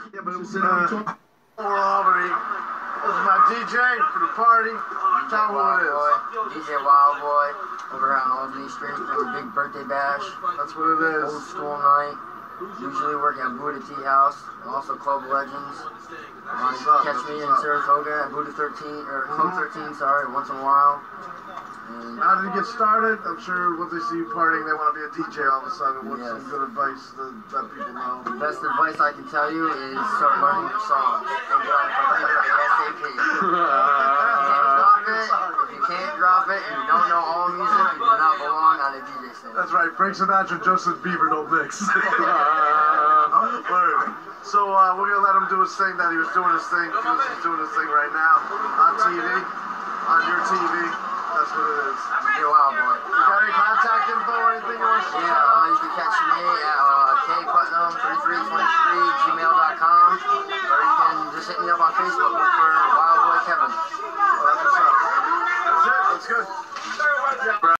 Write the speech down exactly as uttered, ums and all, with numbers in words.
Yeah, but it was uh, Aubrey. This is my D J for the party. Tell me what it is. D J Wildboy over here on Albany Street for the big birthday bash. That's what it is. Old school night. Usually working at Buddha Tea House, also Club Legends. Um, up, catch me in Saratoga at Buddha thirteen or Club thirteen, sorry, once in a while. And how did you get started? I'm sure when they see you partying, they want to be a D J all of a sudden. What's yes. some good advice to let people know? The best advice I can tell you is start learning your songs and get on the computer ASAP. If you can't drop it, if you can't drop it and you don't know all music, you do not belong on a D J stand. That's right. Frank Sinatra and Joseph Bieber don't mix. So uh, we're gonna let him do his thing. That he was doing his thing because he's doing his thing right now on T V, on your T V. That's what it is. D J Wildboy. You got any contact info or anything you want to share? Yeah, uh, you can catch me at uh, k putnam thirty-three twenty-three gmail dot com, or you can just hit me up on Facebook. Look for Wildboy Kevin. Well, that's what's up. That's it. That's good.